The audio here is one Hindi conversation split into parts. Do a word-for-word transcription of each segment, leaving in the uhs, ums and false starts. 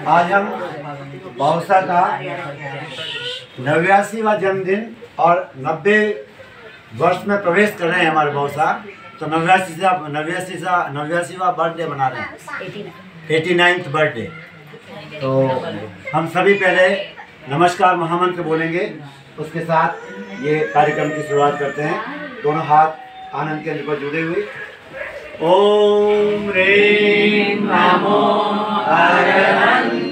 आज हम बहुसा का नव्यासीवा जन्मदिन और नब्बे वर्ष में प्रवेश कर रहे हैं हमारे बहुसा। तो नव्यासी सा नव्यासी सा नव्यासीवा बर्थडे मना रहे हैं, एटी नाइन्थ बर्थडे। तो हम सभी पहले नमस्कार महामंत्र बोलेंगे, उसके साथ ये कार्यक्रम की शुरुआत करते हैं। दोनों हाथ आनंद केंद्र पर जुड़े हुए। ओम ह्रीं नमो अरहन्ताणं।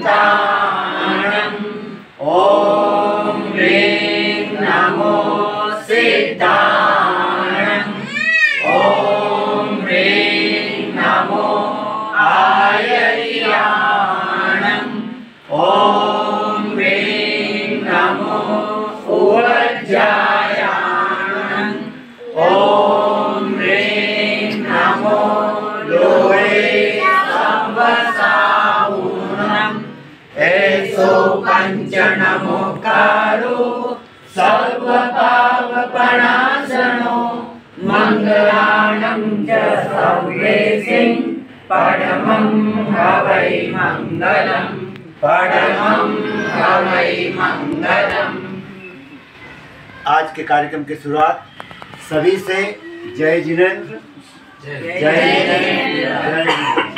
ओम ह्रीं नमो सिद्धाणं। ओम ह्रीं नमो आयर्याणं। ओम ह्रीं नमो उज्जायाणं। ओम ह्रीं नमो लोहे संवसावुणं। ऐसो पंच नमोकारो सर्वपावपणासनो मंगलानं च सर्वेसिं परमं हवै मंगलम्। परमं हवै मंगलम्। आज के कार्यक्रम की शुरुआत सभी से जय जिनेंद्र, जय जिनेंद्र।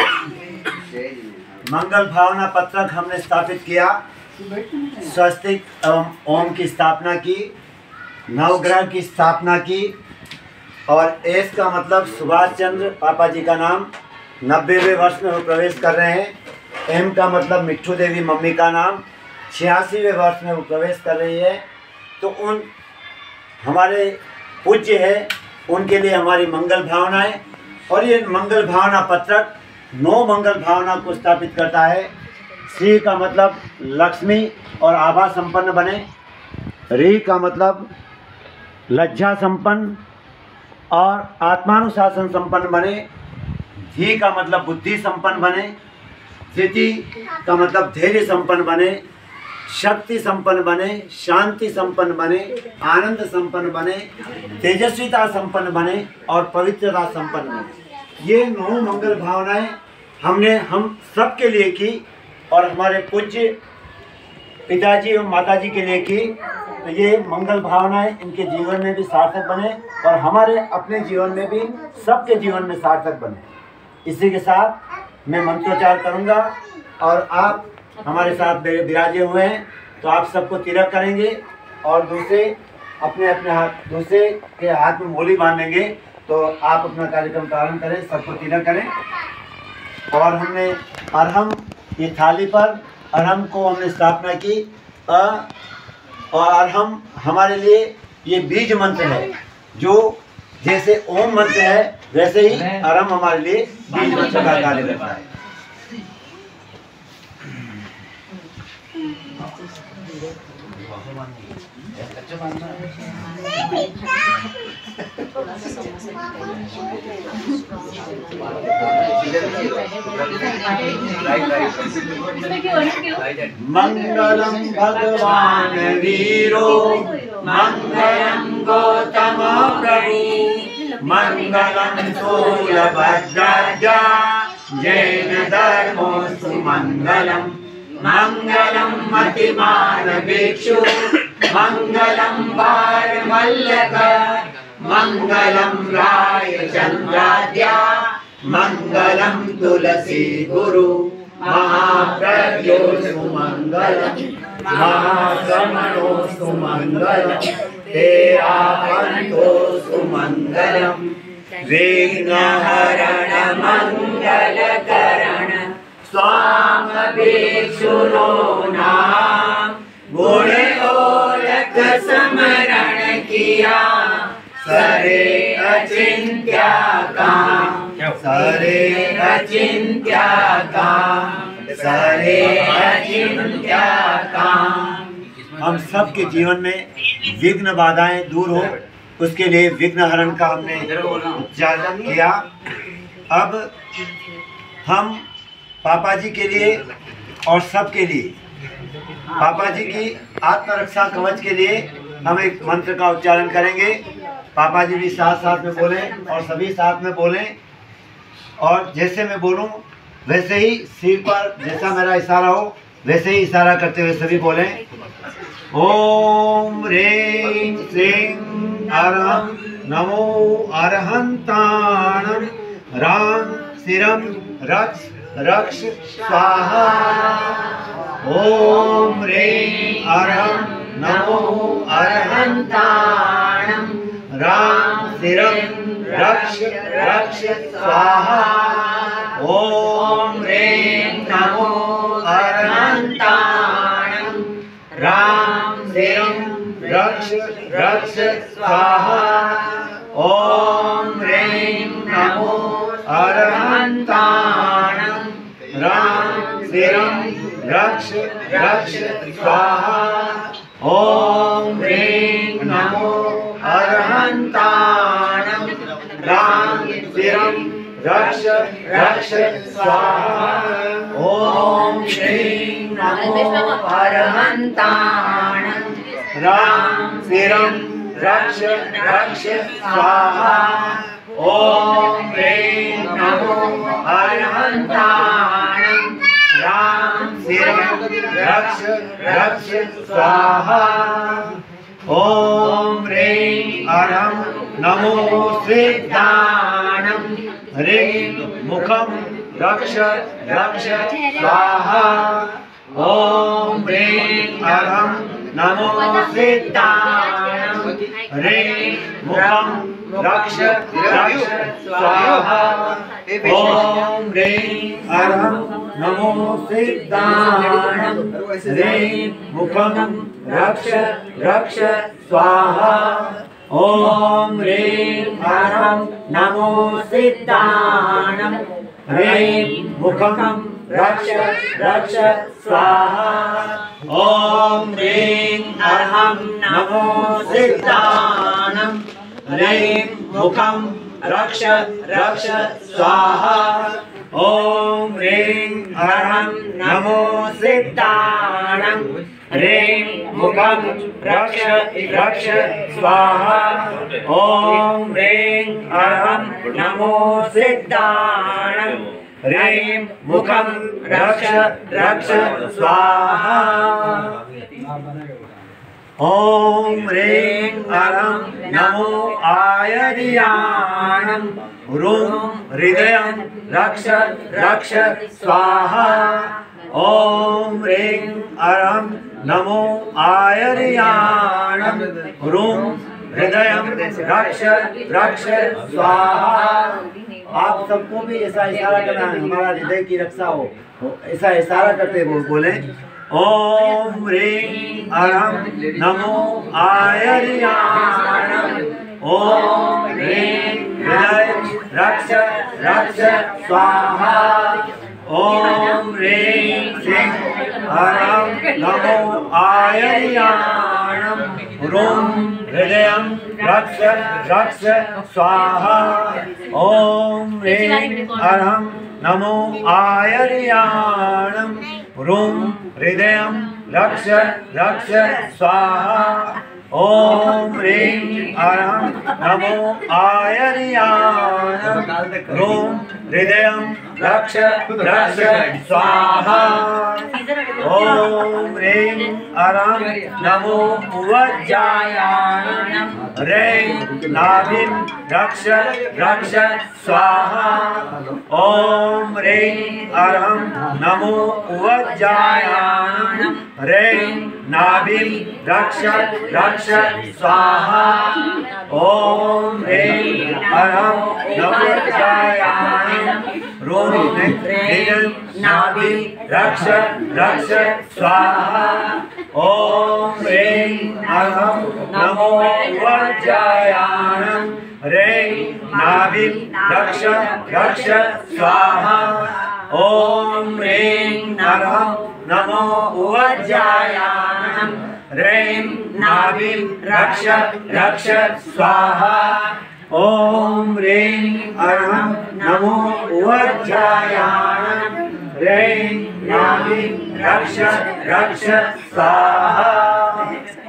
मंगल भावना पत्रक हमने स्थापित किया, स्वस्तिक एवं ओम की स्थापना की, नवग्रह की स्थापना की और एस का मतलब सुभाष चंद्र पापा जी का नाम, नब्बेवें वर्ष में वो प्रवेश कर रहे हैं। एम का मतलब मिट्ठू देवी मम्मी का नाम, छियासीवें वर्ष में वो प्रवेश कर रही है। तो उन हमारे पूज्य है, उनके लिए हमारी मंगल भावनाएं। और ये मंगल भावना पत्रक नौ मंगल भावना को स्थापित करता है। श्री का मतलब लक्ष्मी और आभा संपन्न बने। री का मतलब लज्जा संपन्न और आत्मानुशासन संपन्न बने। धी का मतलब बुद्धि संपन्न बने। धृति का मतलब धैर्य संपन्न बने। शक्ति संपन्न बने, शांति संपन्न बने, आनंद संपन्न बने, तेजस्विता संपन्न बने और पवित्रता संपन्न बने। ये नौ मंगल भावनाएं हमने हम सब के लिए की और हमारे पूज्य पिताजी और माताजी के लिए की। तो ये मंगल भावनाएं इनके जीवन में भी सार्थक बने और हमारे अपने जीवन में भी, सबके जीवन में सार्थक बने। इसी के साथ मैं मंत्रोच्चार करूँगा और आप हमारे साथ विराजे हुए हैं। तो आप सबको तिलक करेंगे और दूसरे अपने अपने हाथ दूसरे के हाथ में मोली बांधेंगे। तो आप अपना कार्यक्रम प्रारंभ करें, सबको तिलक करें। और हमने अरहम, ये थाली पर अरहम को हमने स्थापना की। अ और अरहम हमारे लिए ये बीज मंत्र है, जो जैसे ओम मंत्र है वैसे ही अरहम हमारे लिए बीज मंत्र का कार्य करता है। मंगलम भगवान वीरो, मंगलम गौतम प्रभु, मंगलम सूर्यभद्राजा, जैन धर्मो सुमंगलम। मंगलम मतिमान भिक्षु, मंगलम बालमल्लक, मंगलम राय चंद्राद्या, मंगलम तुलसी गुरु, महाप्रज्ञो सुमंगलम, महाश्रमणो सुमंगलम, तेरापंथो सुमंगलम, विघ्नहरण मंगलकरण, स्वाम भिक्षुनो नाम, गुण ओलख समरण किया, सरे अचिंत्या काम, सरे अचिंत्या काम, सरे अचिंत्या काम। हम सबके जीवन में विघ्न बाधाएं दूर हो, उसके लिए विघ्न हरण का हमने उच्चारण किया। अब हम पापा जी के लिए और सबके लिए, पापा जी की आत्मरक्षा कवच के लिए हम एक मंत्र का उच्चारण करेंगे। पापा जी भी साथ साथ में बोलें और सभी साथ में बोलें। और जैसे मैं बोलूं वैसे ही सिर पर जैसा मेरा इशारा हो वैसे ही इशारा करते हुए सभी बोले ओम ह्रीं श्रीं अरहं नमो अरहंताणं रां शिरं रक्ष रक्ष स्वाहा। ओम ह्रीं अरहं नमो अरहंताणं रां शिरं रक्ष रक्ष स्वाहा। ओम ह्रीं नमो अरहंताणं रां शिरं रक्ष रक्ष स्वाहा। ओम ह्रीं नमो अरहंताणं रां शिरं रक्ष रक्ष स्वाहा। ओम ह्रीं नमो अरहंताणं रां शिरं रक्ष रक्ष स्वाहा। ओम ह्रीं नमो अरहंताणं रां शिरं रक्ष रक्ष स्वाहा। ओम ह्रीं नमो अरहंताणं रां शिरं रक्ष रक्ष स्वाहा। ओम ह्रीं अरहं नमो सिद्धाणं ह्रीं मुखं रक्ष रक्ष स्वाहा। ओम ह्रीं अरहं नमो सिद्धाणं ह्रीं मुखं रक्ष रक्ष स्वाहा। ओम ह्रीं अरहं नमो सिद्धाणं ह्रीं मुखं रक्ष रक्ष स्वाहा। ओम ह्रीं अरहं नमो सिद्धाणं ह्रीं मुखं रक्ष रक्ष स्वाहा। ओम ह्रीं अरहं नमो सिद्धाणं ह्रीं मुखं रक्ष रक्ष स्वाहा। ओम ह्रीं अरहं नमो सिद्धाणं ह्रीं मुखं रक्ष रक्ष स्वाहा। ओम ह्रीं अरहं नमो सिद्धाणं ह्रीं मुखं रक्ष रक्ष स्वाहा। ओम ह्रीं अरहं नमो आयर्याणं ह्रूं हृदयं रक्ष रक्ष स्वाहा। ओम ह्रीं अरहं नमो आयर्याणं ह्रूं हृदयं रक्ष रक्ष स्वाहा। आप सबको भी ऐसा इशारा करना है, हमारा हृदय की रक्षा हो, ऐसा इशारा करते वो बोले ओम ह्रीं अरहं नमो आयर्याणं ओम ह्रीं हृदय रक्ष रक्ष स्वाहा। ओम ह्रीं श्रीं अरहं नमो आयर्याणं ह्रूं हृदयं रक्ष रक्ष स्वाहा। ओम ह्रीं अरहं नमो आयर्याणं ह्रूं हृदयं रक्ष रक्ष स्वाहा। ओम ह्रीं अरहं नमो आयर्याणं ह्रूं हृदयं रक्ष रक्ष स्वाहा। ओम ह्रीं अरहं नमो वज्रायाणं ह्रीं नाभिं रक्ष रक्ष स्वाहा। ओम ह्रीं अरहं नमो वज्रायाणं ह्रीं नाभिं रक्ष रक्ष स्वाहा। ओम ह्रीं अरहं नमो वज्रायाणं ह्रूं हृदयं नाभिं रक्ष रक्ष स्वाहा। ओम ह्रीं अरहं नमो वज्रायाणं ह्रीं नाभिं रक्ष रक्ष स्वाहा। ओम ह्रीं अरहं नमो वज्रायाणं ह्रीं नाभिं रक्ष रक्ष स्वाहा। ओम ह्रीं अरहं नमो वज्रायाणं ह्रीं नाभिं रक्ष रक्ष स्वाहा।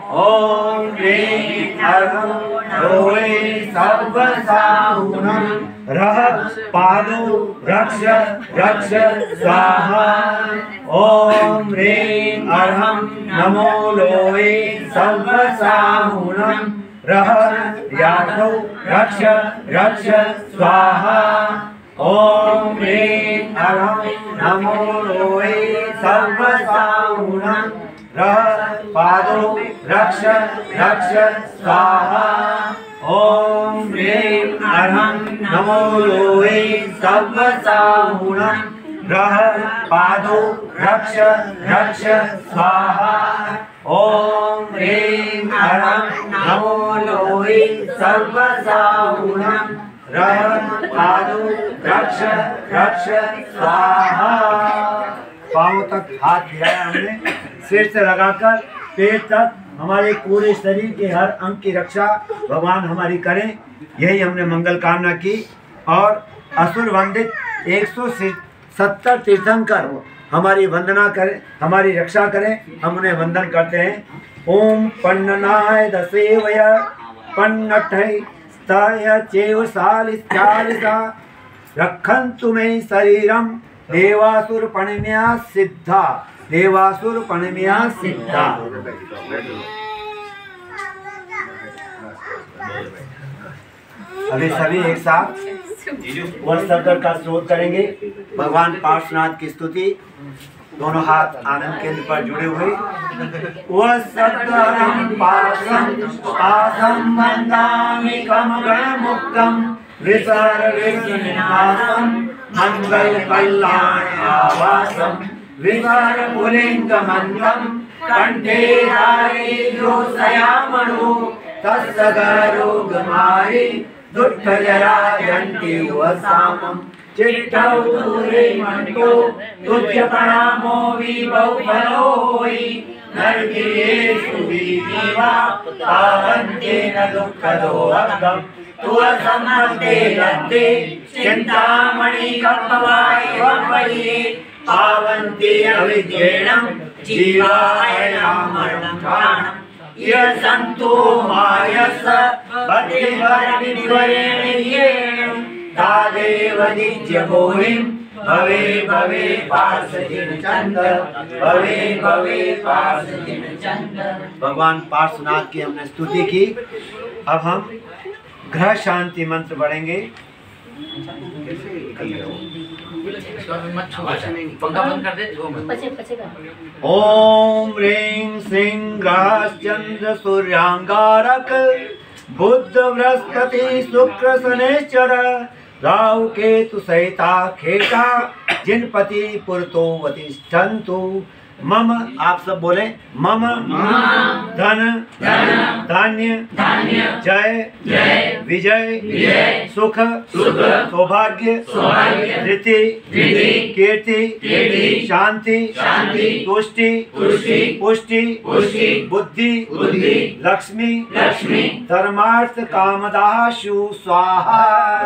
ओम ह्रीं अर्हं लोहे सर्वसाहुनं रः पादो रक्ष रक्ष स्वाहा। ओम ह्रीं अर्हं नमो लोहे सर्वसाहुनं रः यादो रक्ष रक्ष स्वाहा। ओम ह्रीं अर्हं नमो लोहे सर्वसाहुनं रः पादो रक्ष रक्ष स्वाहा। ओम ह्रीं अर्हं नमो लोहे सर्वसाहुनं रः पादो रक्ष रक्ष स्वाहा। ओम ह्रीं अर्हं नमो लोहे सर्वसाहुनं रः पादो रक्ष रक्ष स्वाहा। पाँव तक हाथ गिराया हमने, सिर से लगाकर पेट तक, हमारे पूरे शरीर के हर अंग की रक्षा भगवान हमारी करें, यही हमने मंगल कामना की। और असुर वंदित एक सौ सत्तर तीर्थंकर हमारी वंदना करें, हमारी रक्षा करें, हम उन्हें वंदन करते हैं। ओम पन्ननाय दसेवय पन्नठै स्तय चेव सालिस्चालिसा रक्षन्तु मे शरीरम देवासुर पणिम्या सिद्धा देवासुर पणिम्या सिद्धा। अभी सभी एक साथ वर्षकर का स्रोत करेंगे। भगवान पार्श्वनाथ की स्तुति, दोनों हाथ आनंद केंद्र पर जुड़े हुए। वसतरं पासं पासं वन्दामि कमगणमुक्तं विसर्गविघ्ननाशं मङ्गलकल्याणावासं विसर्गपुलिङ्गमन्त्रं कण्ठे धारयेद्योषयामणो तस्य गरोगमारि दुःखजरायन्ति वसामं चिट्ठौ दूरे मन्तो तुभ्य प्रणामो विभौ फलोहि नरकेषु विधिवा पावन्तेन दुःखदोऽर्धं तुअसम्मते लब्धे चिन्तामणि कल्पवाय पावन्ते अविद्येण जीवायणामरणं प्राणम् ये संतो मायस भक्तिवरेण तादेव नित्य भूमिं भवे भवे पार्षदिन चंद्र भवे भवे पार्षदिन चंद्र। भगवान पार्श्वनाथ की हमने स्तुति की। अब हम ग्रह शांति मंत्र पढ़ेंगे। ओम ह्रीं श्रीं ग्रहश्चंद्र सूर्यांगारक बुध बृहस्पति शुक्र शनैश्चर राहु केतु सहिता खेता जिनपति पुरतो वतिष्ठन्तु मम, आप सब बोले मम धन धान्य जय विजय सुख सौभाग्य धृति कीर्ति शांति तुष्टि पुष्टि बुद्धि लक्ष्मी धर्मार्थ कामदाशु स्वाहा।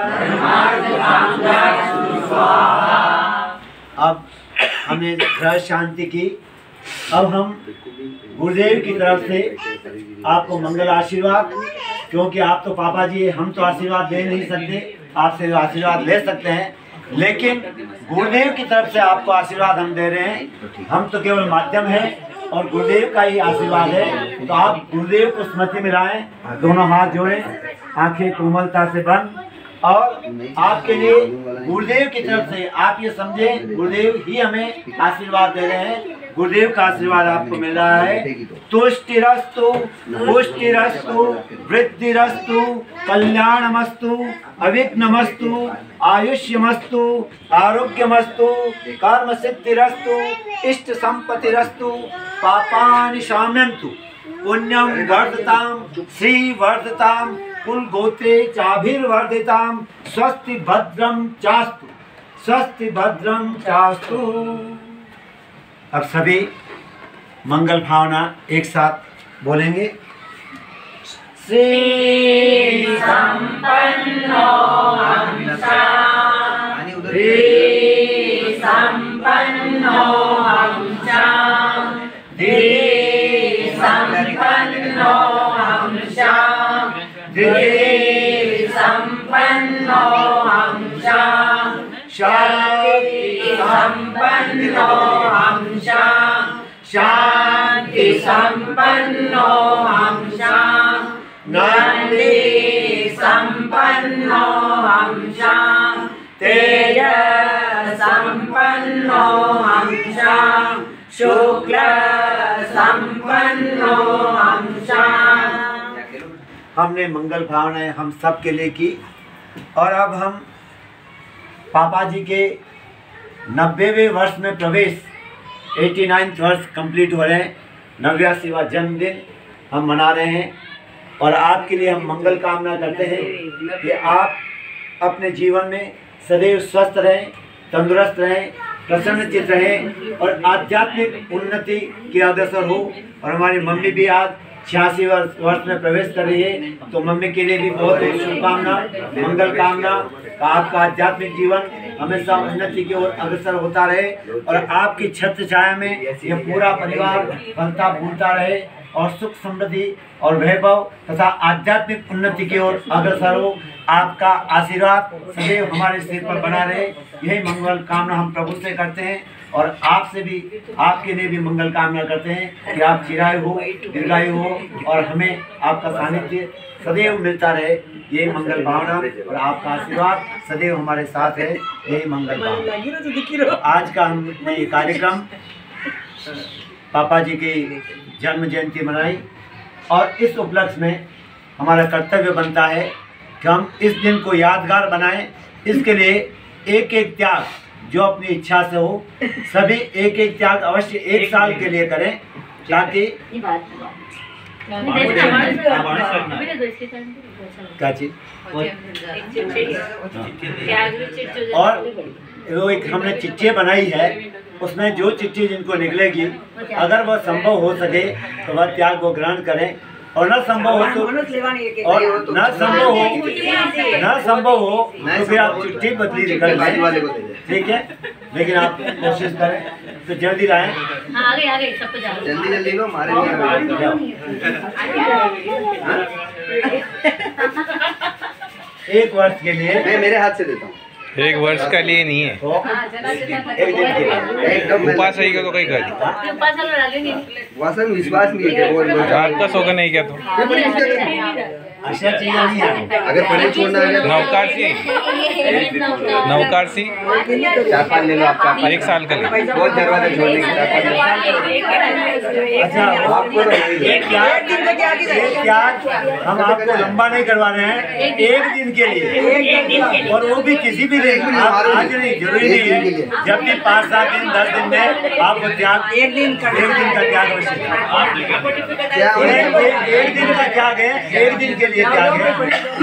अब हमने ग्रह शांति की। अब हम गुरुदेव की तरफ से आपको मंगल आशीर्वाद, क्योंकि आप तो पापा जी, हम तो आशीर्वाद दे नहीं सकते, आपसे आशीर्वाद ले सकते हैं, लेकिन गुरुदेव की तरफ से आपको आशीर्वाद हम दे रहे हैं। हम तो केवल माध्यम हैं और गुरुदेव का ही आशीर्वाद है। तो आप गुरुदेव को स्मृति में लाएं, दोनों हाथ जोड़ें, आंखें कोमलता से बंद, और आपके लिए गुरुदेव की तरफ से आप ये समझें, गुरुदेव ही हमें आशीर्वाद दे रहे हैं। गुरुदेव का आशीर्वाद आपको मिल रहा है। तुष्टिरस्तु पुष्टिरस्तु वृद्धिरस्तु कल्याणमस्तु अविघ्नमस्तु आयुष्यमस्तु आरोग्यमस्तु कर्म सिद्धिरस्तु इष्ट संपत्तिरस्तु पापानि शाम्यन्तु पुण्यं वर्धतां श्री वर्धतां कुल गोत्रे चाभिर्वर्धितां स्वस्ति भद्रं चास्तु स्वस्ति भद्रं चास्तु। अब सभी मंगल भावना एक साथ बोलेंगे। श्री संपन्नो हंसा श्री संपन्नो हंसा श्री संपन्नो संपन्नो हमसा शांति संपन्नो हमसा नंदी संपन्नो हमसा तेज संपन्नो हमसा शुक्ल संपन्नो हमसा। हमने मंगल भावनाएं हम सब के लिए की और अब हम पापा जी के नब्बेवें वर्ष में प्रवेश नवासी वर्ष कंप्लीट हो रहे हैं, नव्यासीवां जन्मदिन हम मना रहे हैं और आपके लिए हम मंगल कामना करते हैं कि आप अपने जीवन में सदैव स्वस्थ रहें, तंदुरुस्त रहें, प्रसन्नचित रहें और आध्यात्मिक उन्नति की अग्रसर हो। और हमारी मम्मी भी आज छियासी वर्ष वर्ष में प्रवेश कर रही है, तो मम्मी के लिए भी बहुत बहुत शुभकामना, मंगल कामना। आपका आध्यात्मिक जीवन हमेशा उन्नति की ओर अग्रसर होता रहे और आपकी छत्र छाया में यह पूरा परिवार फलता फूलता रहे और सुख समृद्धि और वैभव तथा आध्यात्मिक उन्नति की ओर अग्रसर हो। आपका आशीर्वाद सदैव हमारे सिर पर बना रहे, यही मंगल कामना हम प्रभु से करते हैं और आपसे भी, आपके लिए भी मंगल कामना करते हैं कि आप चिरायु हो, दीर्घायु हो और हमें आपका सानिध्य सदैव मिलता रहे। यही मंगल भावना और आपका आशीर्वाद सदैव हमारे साथ है, यही मंगल भावना। आज का हमने ये कार्यक्रम पापा जी की जन्म जयंती मनाई और इस उपलक्ष्य में हमारा कर्तव्य बनता है कि हम इस दिन को यादगार बनाएं। इसके लिए एक एक त्याग जो अपनी इच्छा से हो, सभी एक एक त्याग अवश्य एक साल के लिए करें ताकि क्या चीज और वो एक हमने चिट्ठी बनाई है, उसमें जो चिट्ठी जिनको निकलेगी अगर वह संभव हो सके तो वह त्याग को ग्रहण करें और न संभव हो तो और न संभव हो न संभव हो तो फिर आप चिट्ठी बदली निकल जाए, ठीक है। लेकिन आप कोशिश करें तो जल्दी लाएं, आगे आगे सब जा जल्दी जल्दी लो हमारे एक वर्ष के लिए मैं मेरे हाथ से देता हूँ। एक वर्ष का लिए नहीं है, एक दिन के लिए एकदम उपास है क्या तो कहीं कर वासन विश्वास नहीं है वो आपका सोगा नहीं क्या तो अच्छा चीज नहीं है। अगर पढ़े छोड़ना है नौकार सी नौकार सी चार पाँच ले लो आप, चार पाँच एक साल का ले बहुत दरवाजा छोड़ने के चार पाँच। अच्छा आपको ये त्याग ये त्याग हम आपको लंबा नहीं करवा रहे हैं, एक दिन के लिए और वो भी किसी भी दिन, आप आज नहीं, जरूरी नहीं है, जब भी पाँच सात दिन दस दिन में आपको त्याग एक दिन का एक दिन का त्याग अवश्य एक दिन का त्याग है, एक दिन के लिए त्याग है।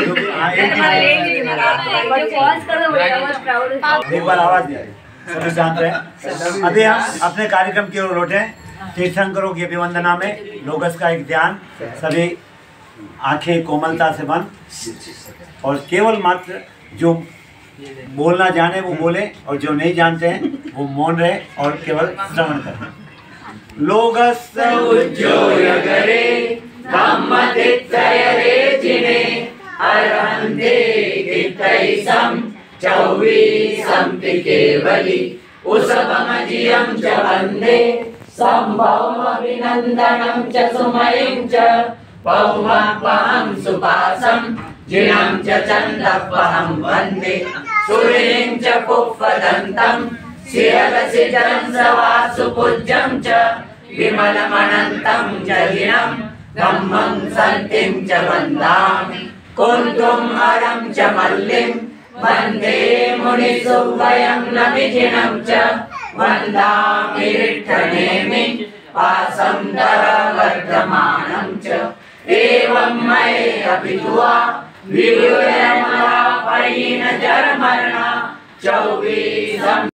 एक बार आवाज दिया सभी शांत रहे। अभी हम अपने कार्यक्रम की ओर लौटे। तीर्थंकरों की अभिवंदना में लोगस का एक ध्यान, सभी आंखें कोमलता से बंद और केवल मात्र जो बोलना जाने वो बोले और जो नहीं जानते हैं वो मौन रहे और केवल श्रवण करें। लोगस उज्जोयगरे धम्मतित्तयरे जिने अरहन्ते कित्तैसं चौवीसं केवली उसभमजियं च वन्दे संभवमभिनन्दनं च सुमयं च पौमपहं सुपासं जिनं च चन्दपहं वन्दे सूर्यं च पुष्पदन्तं शिरसिजं सवासुपूज्यं च विमलमनन्तं च जिनं धम्मं सन्तिं च वन्दामि कुन्तुं हरं च मल्लिं वन्दे मुनिसुवयं नभिजिनं च वन्दामि रिट्ठनेमिं पासं धरवर्धमानं च एवं मये अभितुवा विभूयमलापयेन जरमरणा चौवीसं